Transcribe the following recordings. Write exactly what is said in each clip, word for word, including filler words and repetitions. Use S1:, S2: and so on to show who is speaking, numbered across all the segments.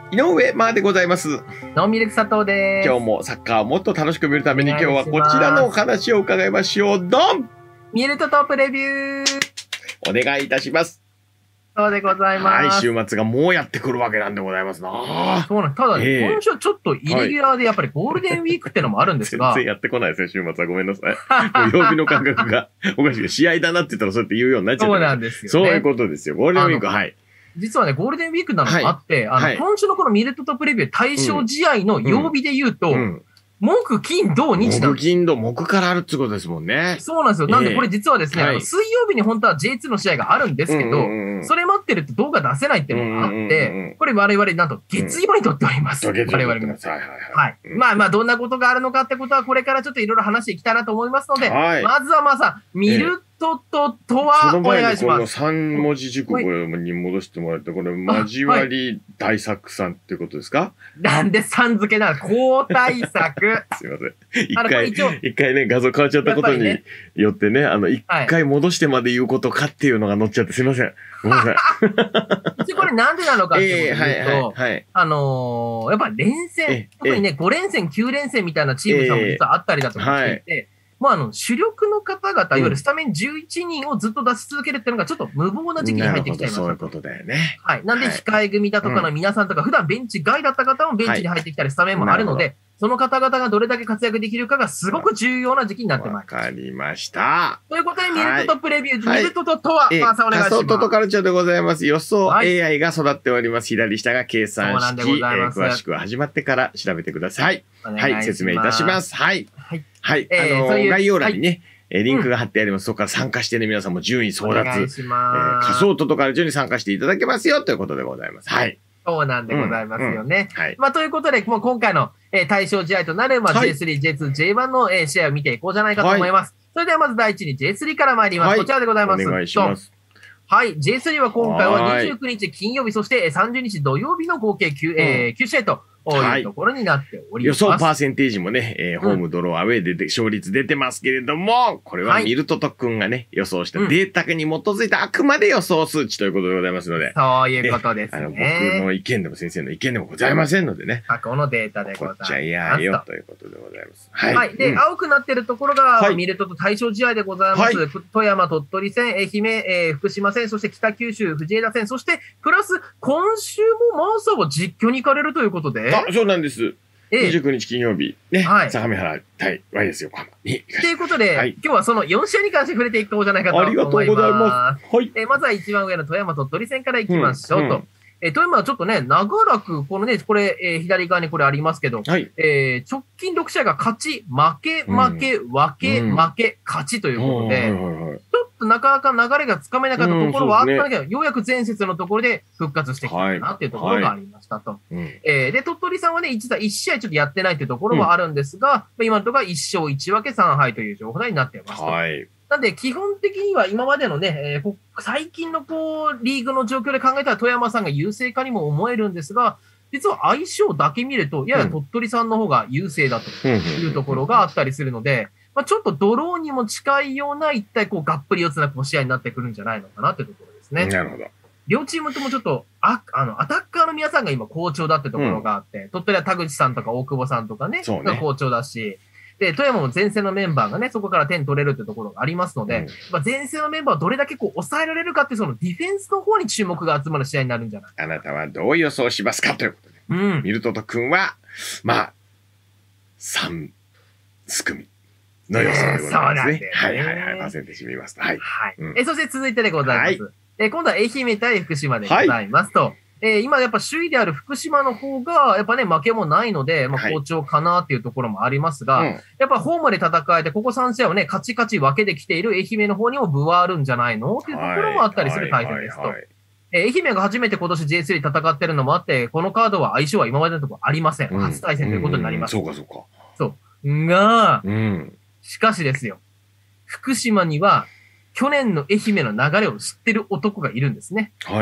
S1: 井上まーでございます。
S2: ノーミルク佐藤です。
S1: 今日もサッカーをもっと楽しく見るために今日はこちらのお話を伺いましょう。ドン
S2: ミルトトップレビュー
S1: お願いいたします。
S2: そうでございます。
S1: はい、週末がもうやってくるわけなんでございますな。
S2: そうなんただ、ね
S1: えー、
S2: 今週はちょっとイレギュラーでやっぱりゴールデンウィークってのもあるんですが。
S1: 全然やってこないですね、週末は。ごめんなさい。曜日の感覚がおかしい。試合だなって言ったらそうやって言うようになっちゃう。
S2: そうなんですよ、ね。
S1: そういうことですよ。ゴールデンウィーク、はい。
S2: 実はね、ゴールデンウィークなのもあって、はい、あの、はい、今週のこのミルトトップレビュー対象試合の曜日で言うと、うんうん木、金、土、日なんです。
S1: 木、金、土、木からあるってことですもんね。
S2: そうなんですよ。なんでこれ実はですね、えー、あの水曜日に本当は ジェイツー の試合があるんですけど、うんうんうん、それ待ってると動画出せないっていうのがあって、うんうんうん、これ我々なんと月曜に撮っております。うん、我々も。はいはいはい。はい。うん、まあまあどんなことがあるのかってことはこれからちょっといろいろ話していきたいなと思いますので、はい、まずはまあさ、ミルトトとはお願いします。
S1: このさん文字熟語に戻してもらって、これ交わり大作さんっていうことですか？
S2: なんでさん付けなの？交代作。
S1: すいません。一回、一回ね、画像変わっちゃったことによってね、あの、一回戻してまで言うことかっていうのが載っちゃってすいません。ごめんなさい。
S2: 一応これなんでなのかっていうことを言うと、
S1: えーはいはいはい、あ
S2: のー、やっぱ連戦、特にね、ご連戦、きゅう連戦みたいなチームさんも実はあったりだとかしていて、えーもうあの、主力の方々、いわゆるスタメンじゅういちにんをずっと出し続けるっていうのがちょっと無謀な時期に入ってきちゃいました。
S1: そういうことだよね。
S2: はい。なんで、控え組だとかの皆さんとか、普段ベンチ外だった方もベンチに入ってきたりスタメンもあるので、その方々がどれだけ活躍できるかがすごく重要な時期になってまいります。
S1: わかりました。
S2: ということで、ミルトトップレビュー、はい、ミルトトとは、
S1: えー、
S2: まあ、さんお願いします。
S1: 仮想トトカルチャーでございます。予想 エーアイ が育っております。左下が計算式。えー、詳しくは始まってから調べてください。はい、説明いたします。はい。はい。はい。あの、概要欄にね、えリンクが貼ってあります。そこから参加してね、皆さんも順位争奪。えー、仮想トトカルチャーに参加していただけますよ、ということでございます。はい。
S2: そうなんでございますよね。うんうん、はい。まあ、ということで、もう今回の、えー、対象試合となる、まあ、はい、ジェイスリー、ジェイツー、ジェイワン の、えー、試合を見ていこうじゃないかと思います。はい、それではまず第一に ジェイスリー から参ります。はい、こちらでございます。
S1: お願いします。
S2: はい。ジェイスリー は今回はにじゅうくにち金曜日、そしてさんじゅうにち土曜日の合計 9,、うんえー、きゅう試合と、こういうところになっております。
S1: 予想パーセンテージもね、えー、ホーム、ドロー、アウェーで勝率出てますけれども、これはミルトト君がね、予想したデータに基づいたあくまで予想数値ということでございますので。
S2: そういうことですね。
S1: あの、僕の意見でも先生の意見でもございませんのでね。
S2: 過去のデータでございます。
S1: こっちゃいやよということでございます。
S2: はい。はい。で、うん、青くなってるところが、ミルトと対象試合でございます。はい、富山、鳥取戦、愛媛、えー、福島戦、そして北九州、藤枝戦、そして、プラス、今週もマーサーは実況に行かれるということで。
S1: あ、そうなんです。にじゅうくにち金曜日、ね。
S2: はい。
S1: 相模原対 ワイエス 横浜に。
S2: ということで、はい、今日はそのよん試合に関して触れていこうじゃないかと思います。
S1: ありがとうございます。はい。
S2: えー、まずは一番上の富山鳥取戦からいきましょうと。うんうんえー、富山はちょっとね、長らく、このね、これ、えー、左側にこれありますけど、はい、えー、直近ろく試合が勝ち、負け、負け、うん、分け、負け、勝ちということで、うん、ちょっとなかなか流れがつかめなかったところはあったんだけど、うんね、ようやく前節のところで復活してきたなっていうところがありましたと。はいはいえー、で、鳥取さんはね、実はいち試合ちょっとやってないというところはあるんですが、うん、今のところはいち勝いち分けさん敗という情報になっていますと。はいなんで、基本的には今までのね、えー、最近のこう、リーグの状況で考えたら富山さんが優勢かにも思えるんですが、実は相性だけ見ると、やや鳥取さんの方が優勢だというところがあったりするので、まあ、ちょっとドローにも近いような一体こう、がっぷり四つなこう試合になってくるんじゃないのかなというところですね。
S1: なるほど。
S2: 両チームともちょっと、あ、あの、アタッカーの皆さんが今好調だってところがあって、うん、鳥取は田口さんとか大久保さんとかね、ねが好調だし、で、富山も前線のメンバーがね、そこから点取れるってところがありますので、うんまあ、前線のメンバーをどれだけこう抑えられるかっていうそのディフェンスの方に注目が集まる試合になるんじゃないか。
S1: あなたはどう予想しますかということで。うん。ミルトト君は、まあ、さん組の予想でございますね。そうなんですね。はいはいはい。パーセンテージ見ますと。はい。はい。
S2: うん、えそして続いてでございます。はい、え今度は愛媛対福島でございますと。はいえー、今やっぱ首位である福島の方が、やっぱね、負けもないので、まあ好調かなっていうところもありますが、はいうん、やっぱホームで戦えて、ここさん試合をね、カチカチ分けできている愛媛の方にも分はあるんじゃないのっていうところもあったりする対戦ですと。えー、愛媛が初めて今年 ジェイスリー 戦ってるのもあって、このカードは相性は今までのところありません。うん、初対戦ということになります。
S1: うんうんうん、そうかそうか。
S2: そう。が、うん、しかしですよ、福島には、去年の愛媛の流れを知ってる男がいるんですね。
S1: はい。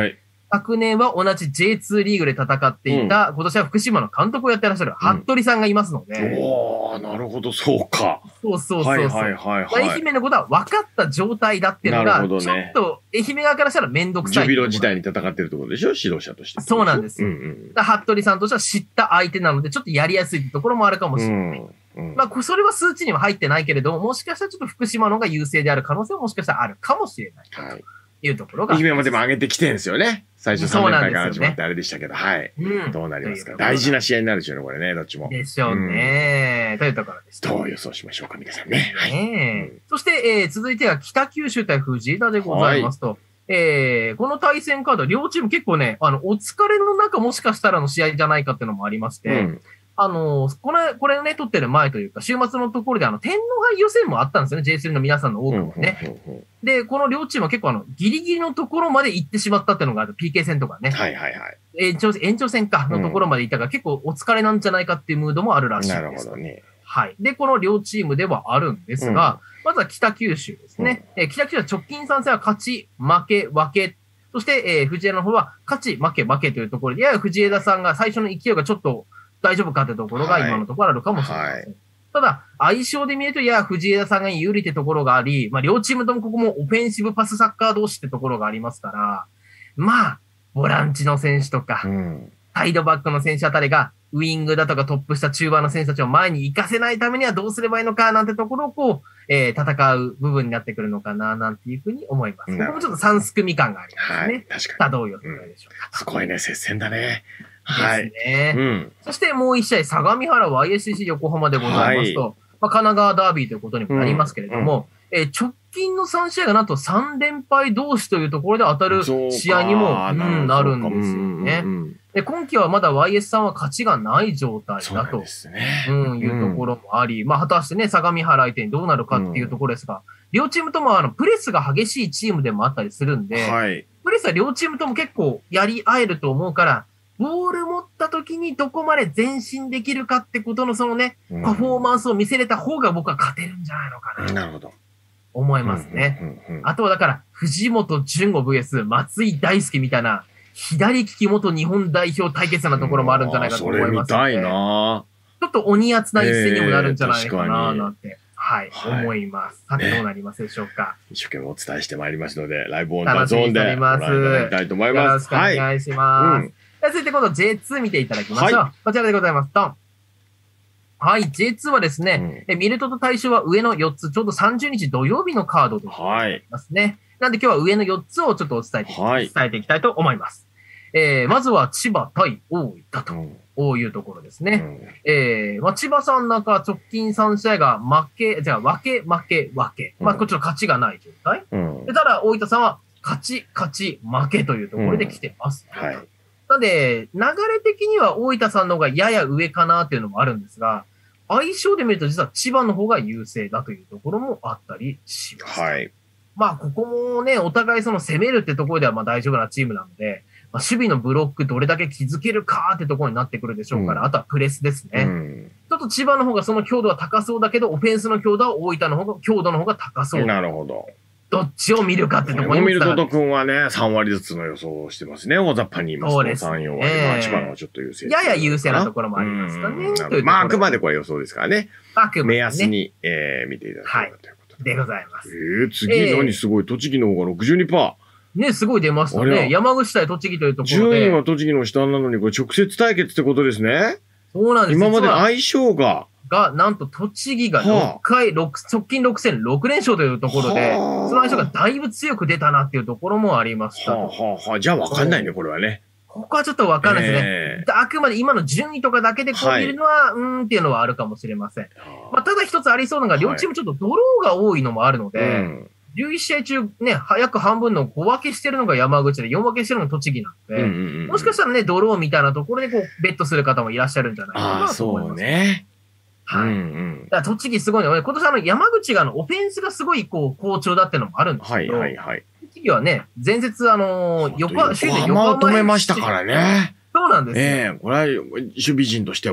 S2: 昨年は同じ ジェイツー リーグで戦っていた、うん、今年は福島の監督をやってらっしゃる服部さんがいますので。
S1: うん、おー、なるほど、そうか。
S2: そうそうそうそう。
S1: はいはいはい、はい。
S2: 愛媛のことは分かった状態だっていうのが、ね、ちょっと愛媛側からしたらめんどくさい。
S1: ジュビロ時代に戦ってるところでしょ、指導者として。
S2: そうなんですよ。うんうん、だ服部さんとしては知った相手なので、ちょっとやりやすいところもあるかもしれない。うんうん、まあ、それは数値には入ってないけれども、もしかしたらちょっと福島の方が優勢である可能性はもしかしたらあるかもしれない。はい。いうところが。
S1: 愛媛もでも上げてきてるんですよね。最初さんねんかんから始まってあれでしたけど、はい。うん、どうなりますか。大事な試合になるでしょうね、これね、どっちも。
S2: でしょうね。うん、というところです。
S1: どう予想しましょうか、皆さんね。はい。
S2: うん、そして、えー、続いては北九州対藤枝でございますと、はい、えー、この対戦カード、両チーム結構ね、あの、お疲れの中もしかしたらの試合じゃないかっていうのもありまして、うん、あの、これ、これね、撮ってる前というか、週末のところで、あの、天皇杯予選もあったんですよね、ジェイスリー の皆さんの多くはね。で、この両チームは結構あの、ギリギリのところまで行ってしまったっていうのがある、ピーケー 戦とかね。
S1: はいはいはい。
S2: 延長、延長戦か、のところまで行ったから、うん、結構お疲れなんじゃないかっていうムードもあるらしいです。
S1: なるほどね。
S2: はい。で、この両チームではあるんですが、うん、まずは北九州ですね。うん、えー、北九州は直近さん戦は勝ち、負け、分け。そして、えー、藤枝の方は勝ち、負け、負けというところで、やや藤枝さんが最初の勢いがちょっと、大丈夫かってところが今のところあるかもしれません。はいはい、ただ、相性で見ると、いや、藤枝さんが有利ってところがあり、まあ、両チームともここもオフェンシブパスサッカー同士ってところがありますから、まあ、ボランチの選手とか、うん、サイドバックの選手あたりが、ウィングだとかトップ下中盤の選手たちを前に行かせないためにはどうすればいいのかなんてところをこう、えー、戦う部分になってくるのかななんていうふうに思います。ここもちょっと三すくみ感がありますね。はい、確かに。さあ、どういうことでしょうか。
S1: すごいね、接戦だね。
S2: はい。ですね。うん、そしてもう一試合、相模原 ワイエスシーシー 横浜でございますと、はい、まあ、神奈川ダービーということにもなりますけれども、うんうん、えー、直近のさん試合がなんとさん連敗同士というところで当たる試合にも、うん、なるんですよね。うんうん、で今期はまだ ワイエス さんは勝ちがない状態だと、ね、うん、いうところもあり、まあ、果たしてね、相模原相手にどうなるかっていうところですが、うん、両チームともあのプレスが激しいチームでもあったりするんで、はい、プレスは両チームとも結構やり合えると思うから、ボール持った時にどこまで前進できるかってことのそのね、うん、パフォーマンスを見せれた方が僕は勝てるんじゃないのかな。
S1: なるほど。
S2: 思いますね。あとはだから、藤本淳吾 ブイエス 松井大輔みたいな、左利き元日本代表対決なところもあるんじゃないかと思います、ね。
S1: それ見たいな。
S2: ちょっと鬼圧な一戦にもなるんじゃないかな、なんて。はい、はい、思います。さて、どうなりますでしょうか。
S1: 一生懸命お伝えしてまいりますので、ライブオンダゾーンでご覧いただきたいと思います。
S2: よろしくお願いします。はい、うん続いて今度 ジェイツー 見ていただきましょう。はい、こちらでございます。ドン。はい、ジェイツー はですね、うん、ミルトと対象は上のよっつ、ちょうどさんじゅうにち土曜日のカードでございますね。はい、なんで今日は上のよっつをちょっとお伝えて、はい、伝えていきたいと思います。えー、まずは千葉対大分と。こういうところですね。うん、えー、まあ、千葉さんなんか直近さん試合が負け、じゃあ分け、負け、分け。まあ、こっちの勝ちがない状態。うん、でただ、大分さんは勝ち、勝ち、負けというところで来てます。うん、はい。なんで、流れ的には大分さんの方がやや上かなっていうのもあるんですが、相性で見ると実は千葉の方が優勢だというところもあったりします。はい。まあ、ここもね、お互いその攻めるってところではまあ大丈夫なチームなので、まあ、守備のブロックどれだけ築けるかってところになってくるでしょうから、うん、あとはプレスですね、うん。ちょっと千葉の方がその強度は高そうだけど、オフェンスの強度は大分の方が、強度の方が高そう。
S1: なるほど。
S2: どっちを見るかってところに
S1: ミルトト君はね、さん割ずつの予想をしてますね。大雑把に言いますと、さん、よん割。まあ、千葉のちょっと優勢。
S2: やや優勢なところもありますかね。
S1: まあ、あくまでこれ予想ですからね。あくまで、ね。目安に、えー、見ていただければということ
S2: で。でございます。
S1: えー、次、何すごい。栃木の方が ろくじゅうにパーセント。
S2: ね、すごい出ましたね。山口対栃木というところで。
S1: 順位は栃木の下なのに、これ直接対決ってことですね。
S2: そうなんです。
S1: 今まで相性が。
S2: が、なんと栃木がろっかい、はあ、直近ろく戦ろく連勝というところで、はあ、その相性がだいぶ強く出たなっていうところもありましたと。は
S1: あはあ、じゃあわかんないね、これはね。
S2: ここはちょっとわかんないですね。えー、あくまで今の順位とかだけでこう見るのは、はい、うーんっていうのはあるかもしれません。はあ、まあ、ただ一つありそうなのが、両チームちょっとドローが多いのもあるので、はいうん、じゅういち試合中ね、約半分のご分けしてるのが山口でよん分けしてるのが栃木なので、うんうんうん、もしかしたらね、ドローみたいなところでこう、ベットする方もいらっしゃるんじゃないかなと思います。
S1: そうね。
S2: はい。うんうん、だから栃木すごいね。今年あの山口があのオフェンスがすごいこう好調だっていうのもあるんですけど、はいはいはい。栃木はね、前節あのー、横浜、
S1: 首位で横浜を止めましたからね。
S2: そうなんですよ。
S1: ええー、これは守備陣としては。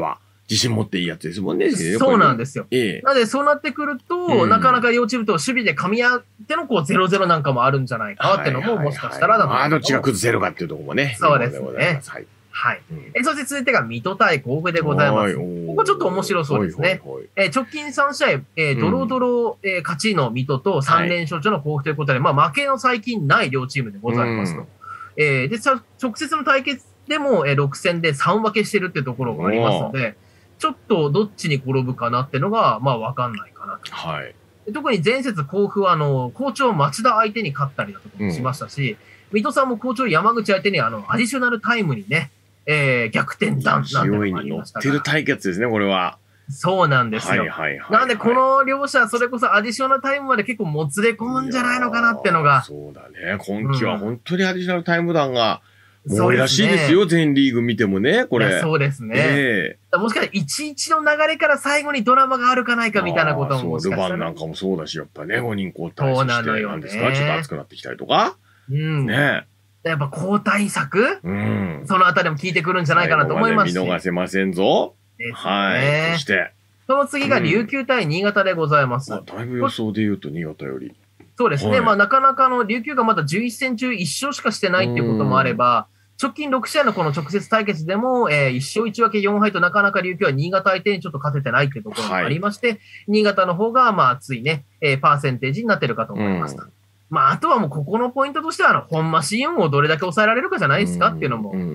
S1: 自信持っていいやつですもんね。
S2: そうなんですよ。ええ、なので、そうなってくると、うん、なかなか両チームと守備で噛み合ってのこうゼロゼロなんかもあるんじゃないかっていうのも、もしかしたらだと思います。
S1: まあ、どっちが崩せるかっていうところもね。
S2: そうですね。はい。はい。うん、えそして続いてが水戸対甲府でございます。ここちょっと面白そうですね。え直近さんしあい、えー、ドロドロ、えー、勝ちの水戸とさん連勝中の甲府ということで、はい、まあ負けの最近ない両チームでございますと。うん、えー、で、直接の対決でも、えー、ろく戦でさん分けしてるっていうところがありますので、ちょっとどっちに転ぶかなっていうのが、まあわかんないかなと。はい。特に前節甲府は、あの、好調町田相手に勝ったりだとかもしましたし、うん、水戸さんも好調山口相手に、あの、アディショナルタイムにね、えー、逆転弾なんてのもありましたから。
S1: 勢いに乗ってる対決ですね、これは。
S2: そうなんですよ。はいはいはい、はい。なんで、この両者、それこそアディショナルタイムまで結構もつれ込むんじゃないのかなってのが。
S1: そうだね。今季は本当にアディショナルタイム弾が、多いらしいですよ、全リーグ見てもね、これ。
S2: そうですね。えー、もしかしたらいちいちの流れから最後にドラマがあるかないかみたいなことももしかしたら。
S1: ルヴァンなんかもそうだし、やっぱね、ごにん交代して。そうなのよね。なんですか、ちょっと熱くなってきたりとか。うん。ね
S2: やっぱ交代策、うん、そのあたりも効いてくるんじゃないかなと思いますし。
S1: 見逃せませんぞ。
S2: ですね。
S1: はい。そして。
S2: その次が琉球対新潟でございます。
S1: うん、だいぶ予想で言うと新潟より。
S2: そうですね。はい、まあなかなかの琉球がまだじゅういち戦中いち勝しかしてないっていうこともあれば、直近ろく試合のこの直接対決でも、えー、いち勝いち分けよん敗となかなか琉球は新潟相手にちょっと勝ててないっていうところがありまして、はい、新潟の方がまあ熱いね、えー、パーセンテージになってるかと思います。うん、まああとはもうここのポイントとしては、あの、本間シーンをどれだけ抑えられるかじゃないですかっていうのも、うん、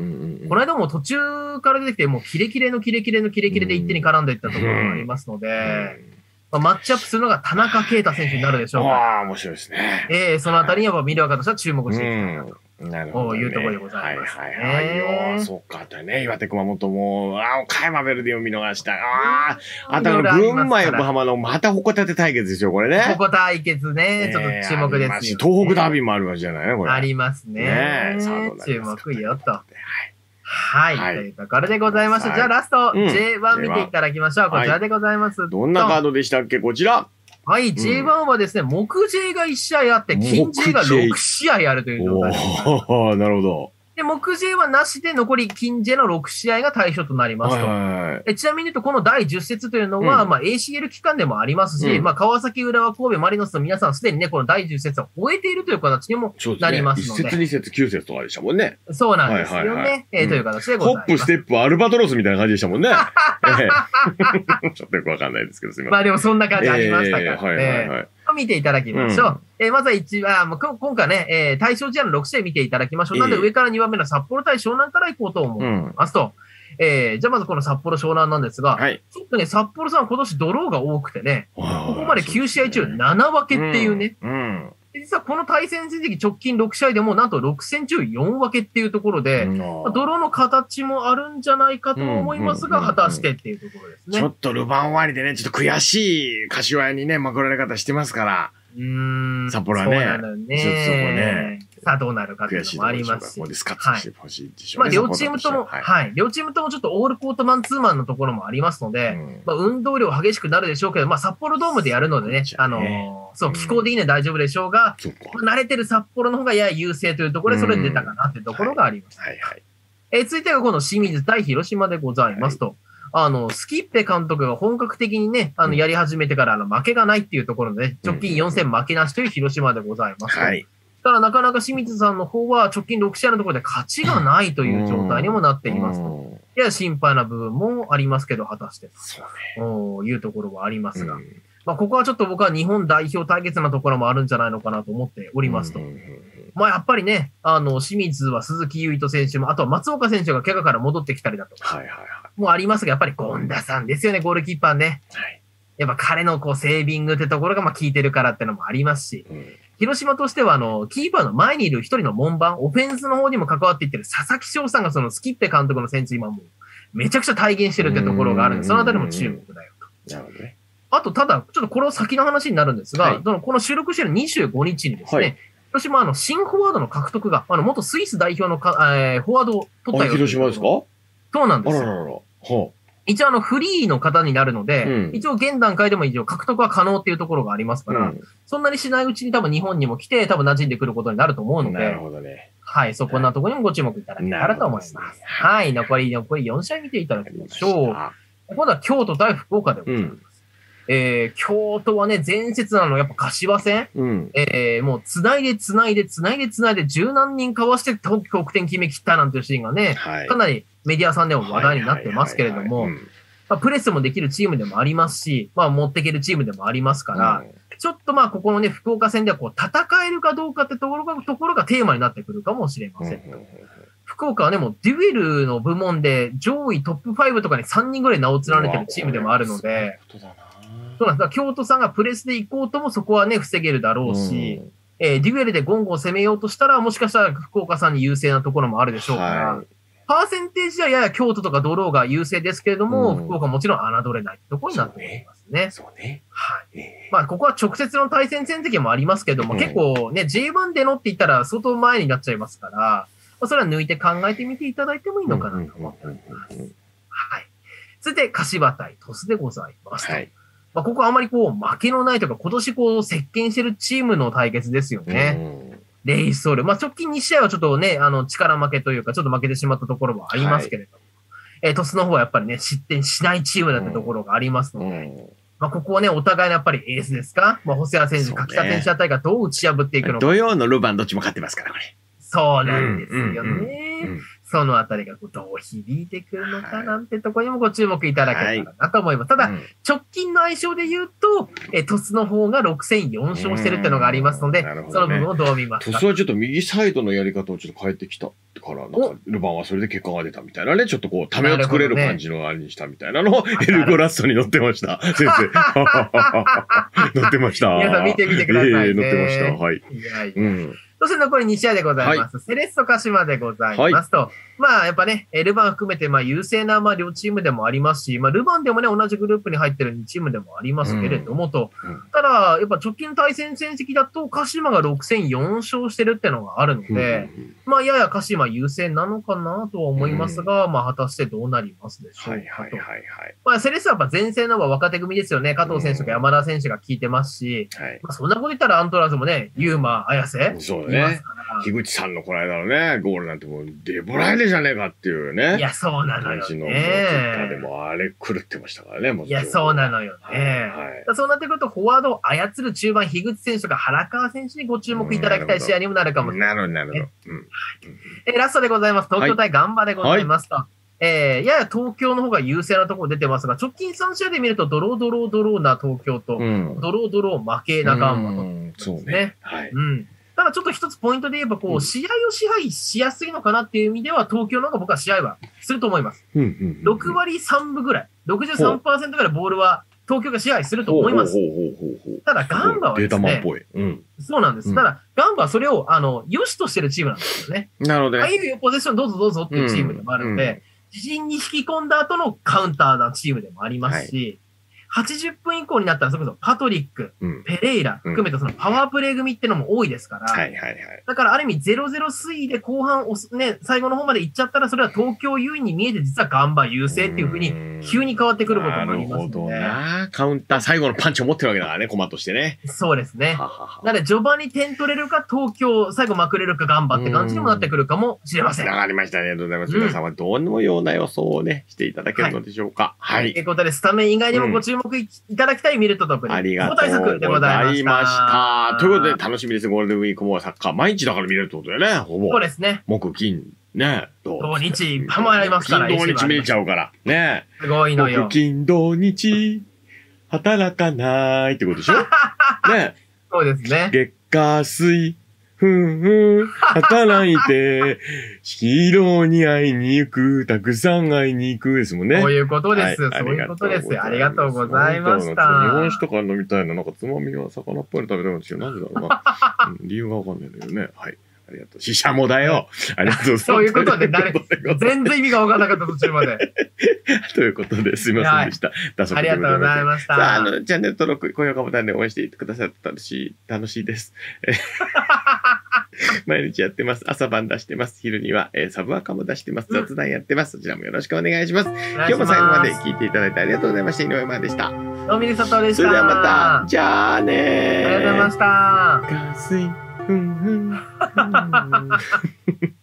S2: この間も途中から出てきて、もうキレキレのキレキレのキレキレで一手に絡んでいったところがありますので、まあ、マッチアップするのが田中圭太選手になるでしょうか。
S1: ああ、面白いですね。
S2: ええー、そのあたりにやっぱ見る方としては注目していきたいなと。なるほど、ね。いうところでございます、ね。はいはいはい。そうか、とね、
S1: 岩手熊本も、ああ、岡山ベルディを見逃した。ああ、あと群馬横浜のまた矛盾対決ですよ、これね。
S2: 矛対決ね、ちょっと注目ですよ、ね。
S1: 東北ダービーもあるわけじゃないね、これ。
S2: ありますね。ね注目よと。はい。はい。というところでございました。じゃあラスト、うん、ジェイワン 見ていただきましょう。こちらでございます。はい、
S1: どんなカードでしたっけこちら。
S2: はい、ジェイワン はですね、木 J がいち試合あって、金 J がろく試合あるという状態です。
S1: おー、なるほど。
S2: で、木 J はなしで残り金 J のろく試合が対象となりますと。えちなみに言うと、このだいじゅっ節というのは、うん、まあ エーシーエル 期間でもありますし、うん、まあ川崎、浦和、神戸、マリノスの皆さんすでにね、このだいじゅっ節を終えているという形にもなりますので。
S1: いち節、に節、きゅう節とかでしたもんね。
S2: そうなんですよね。はいはいはい、えー、という形でございます。
S1: ホップ、ステップ、アルバトロスみたいな感じでしたもんね。ちょっとよくわかんないですけど、すみません。
S2: まあでもそんな感じありましたから、
S1: えー。はいはいはい。
S2: 見ていただきましょう。うん、えー、まずは一番、今回ね、えー、対象試合のろく試合見ていただきましょう。なんで上からにばんめの札幌対湘南から行こうと思いますと。うん、えー、じゃあまずこの札幌湘南なんですが、はい、ちょっとね、札幌さん今年ドローが多くてね、ここまできゅう試合中なな分けっていうね。うんうん実はこの対戦成績直近ろく試合でもなんとろく戦中よん分けっていうところで、うん、ドローの形もあるんじゃないかと思いますが、果たしてっていうところですね。
S1: ちょっとルヴァン終わりでね、ちょっと悔しい柏にね、まくられ方してますから。うーん。札幌はね。そうなのね。ちょっとそこね。さ
S2: あどうなるかっていうのもありますし。
S1: もうスカッとしてほしいでしょうね。
S2: まあ両チームとも、はい、はい。両チームともちょっとオールコートマンツーマンのところもありますので、うん、まあ運動量激しくなるでしょうけど、まあ札幌ドームでやるのでね、あのー、そう、気候でいいね大丈夫でしょうが、うん、慣れてる札幌の方がやや優勢というところでそれで出たかなっていうところがあります。はい、はい、はい。えー、続いてはこの清水対広島でございますと。はいあの、スキッペ監督が本格的にね、あの、やり始めてから、あの、負けがないっていうところでね、直近よん戦負けなしという広島でございます。はい。ただ、なかなか清水さんの方は直近ろく試合のところで勝ちがないという状態にもなっていますと。いや、心配な部分もありますけど、果たして。そうね。いうところはありますが。まあ、ここはちょっと僕は日本代表対決なところもあるんじゃないのかなと思っておりますと。まあ、やっぱりね、あの、清水は鈴木唯人選手も、あとは松岡選手が怪我から戻ってきたりだとか。はいはいはい。もうありますが、やっぱり権田さんですよね、ゴールキーパーね。はい。やっぱ彼のこう、セービングってところがまあ効いてるからってのもありますし。うん、広島としては、あの、キーパーの前にいる一人の門番、オフェンスの方にも関わっていってる佐々木翔さんがそのスキッペ監督の戦術今もう、めちゃくちゃ体現してるってところがあるんで、そのあたりも注目だよと。なるほどね。あと、ただ、ちょっとこの先の話になるんですが、はい、この収録しているにじゅうごにちにですね、はい、広島はあの、新フォワードの獲得が、あの、元スイス代表のか、えー、フォワードを取ったよう
S1: 広島ですか
S2: そうなんですよ。
S1: あらららら。はあ
S2: 一応あのフリーの方になるので、うん、一応現段階でも一応獲得は可能っていうところがありますから、うん、そんなにしないうちに多分日本にも来て多分馴染んでくることになると思うので、
S1: なるほどね。
S2: はい、そこなところにもご注目いただけたらと思います。すね、はい、残り残りよん試合見ていただきましょう。 今度は京都対福岡でございます。うん、えー、京都はね、前節なの、やっぱ柏戦、うん、えー、もう繋いで繋いで繋いで繋いで十何人かわして得点決め切ったなんていうシーンがね、はい、かなりメディアさんでも話題になってますけれども、プレスもできるチームでもありますし、まあ持っていけるチームでもありますから、うん、ちょっとまあここのね、福岡戦ではこう戦えるかどうかってところが、ところがテーマになってくるかもしれません。うんうんうん、福岡はね、もうデュエルの部門で上位トップファイブとかにさんにんぐらい名を連ねてるチームでもあるので、そうなんです。京都さんがプレスで行こうともそこはね、防げるだろうし、うん、えー、デュエルでゴンゴン攻めようとしたら、もしかしたら福岡さんに優勢なところもあるでしょうから、はい、パーセンテージはやや京都とかドローが優勢ですけれども、うん、福岡もちろん侮れないところになっておりますね。
S1: そうね。
S2: はい。えー、まあ、ここは直接の対戦戦績もありますけども、うん、結構ね、ジェイワン でのって言ったら相当前になっちゃいますから、まあ、それは抜いて考えてみていただいてもいいのかなと思っております。はい。続いて、柏対鳥栖でございます。はい。まあ、ここはあまりこう、負けのないとか、今年こう、席巻してるチームの対決ですよね。うん、レイソル。まあ、直近に試合はちょっとね、あの、力負けというか、ちょっと負けてしまったところもありますけれども、はい、えー、鳥栖の方はやっぱりね、失点しないチームだったところがありますので、うん、まあ、ここはね、お互いのやっぱりエースですか、まあ、細谷選手、柿田選手あたりがどう打ち破っていくのか。
S1: 土曜のルヴァンどっちも勝ってますから、これ。
S2: そうなんですよね。そのあたりがどう響いてくるのかなんてところにもご注目いただけたらなと思います。ただ、うん、直近の相性で言うと、え、鳥栖の方がろく戦よん勝してるっていうのがありますので、ね、その部分をどう見ますか。
S1: 鳥栖はちょっと右サイドのやり方をちょっと変えてきたから、なんか、ルヴァンはそれで結果が出たみたいなね、ちょっとこう、ためを作れる感じのあれにしたみたいなのを、エルゴラストに載ってました。先生。載ってました。
S2: 皆さん見てみてくださいね。
S1: えー、載ってました。はい。
S2: いやいや。うんそして残りに試合でございます。はい、セレッソ鹿島でございますと。はい、まあ、やっぱね、ルヴァン含めて、まあ、優勢な、まあ、両チームでもありますし、まあ、ルヴァンでもね、同じグループに入ってるにチームでもありますけれども、うん、と。ただ、やっぱ直近対戦戦績だと、鹿島がろく戦よん勝してるってのがあるので、うん、まあ、やや鹿島優勢なのかなとは思いますが、うん、まあ、果たしてどうなりますでしょうかと。はいはいはいはい。まあ、セレッソはやっぱ前線の方が若手組ですよね。加藤選手とか山田選手が効いてますし、うん、まあ、そんなこと言ったらアントラーズもね、ユーマ、綾瀬。
S1: そうだね。樋口さんのこの間のね、ゴールなんてもう、デボライデじゃねえかっていうね。
S2: いや、そうなのよね。
S1: ののでもあれ狂ってましたからね、もう。
S2: いや、そうなのよね。はい、そうなってくると、フォワードを操る中盤、樋口選手とか原川選手にご注目いただきたい試合にもなるかもしれない、ね。
S1: なるほど、なるほど。うん、
S2: えラストでございます。東京対ガンバでございますと。はいえー、やや東京の方が優勢なところ出てますが、直近さん試合で見ると、ドロードロードローな東京と、うん、ドロードロー負けなガンバと、ね。
S1: そうね。はい。
S2: うんただちょっと一つポイントで言えば、こう、試合を支配しやすいのかなっていう意味では、東京の方が僕は試合はすると思います。ろく割さんぶぐらい、ろくじゅうさんパーセント ぐらいボールは東京が支配すると思います。ただ、ガンバはですね、データマンっぽい。うん、そうなんです。ただ、ガンバはそれを、あの、良しとしてるチームなんですよね。
S1: なるほどね。
S2: ああいうポゼッションどうぞどうぞっていうチームでもあるので、自陣に引き込んだ後のカウンターなチームでもありますし、はいはちじゅっぷん以降になったら、それこそパトリック、うん、ペレイラ、含めたそのパワープレイ組ってのも多いですから、はいはいはい。だからある意味ゼロゼロ推移で後半おす、ね、最後の方まで行っちゃったら、それは東京優位に見えて、実はガンバ優勢っていう風に、急に変わってくることもありますので。なるほど
S1: な。カウンター、最後のパンチを持ってるわけだからね、コマとしてね。
S2: そうですね。はははなので、序盤に点取れるか、東京、最後まくれるか、ガンバって感じにもなってくるかもしれません。
S1: わかりました。ありがとうございます。うん、皆さんはどのような予想をね、していただけるのでしょうか。はい。はい、ということで、スタメン以外にもご注目いただきたいミルトトップに。 ありがとうございました。ということで、楽しみです。ゴールデンウィークもサッカー、毎日だから見れるってことだよね、ほぼ。
S2: そうですね。
S1: 木、金、ね。
S2: 土日、いっぱいもやりますから。
S1: 金、土日見れちゃうから。ね。
S2: すごいのよ。
S1: 木、金、土日、働かないってことでしょね。
S2: そうですね。
S1: 月火水、ふんふん、働いて、ヒーローに会いに行く、たくさん会いに行くですもんね。
S2: そういうことです。はい、そういうことです。ありがとうございました。
S1: 日本酒とか飲みたいな、なんかつまみは魚っぽいの食べたいんですよ。なんでだろうな。うん、理由がわかんないんだけどね。はい。ありがとう。シシャモだよ。ありがとうございます。
S2: そういうことで、誰、全然意味がわからなかった途中まで。
S1: ということで、すみませんでした。はい、
S2: ありがとうございました。
S1: さあ、あの、チャンネル登録、高評価ボタンで応援してくださったらし、楽しいです。毎日やってます。朝晩出してます。昼には、えー、サブアカも出してます。雑談やってます。そちらもよろしくお願いします。今日も最後まで聞いていただいてありがとうございました。井上真でした。
S2: どうみりさとでした。
S1: それではまた。じゃあねー。
S2: ありがとうございました。
S1: ガスイふんふん。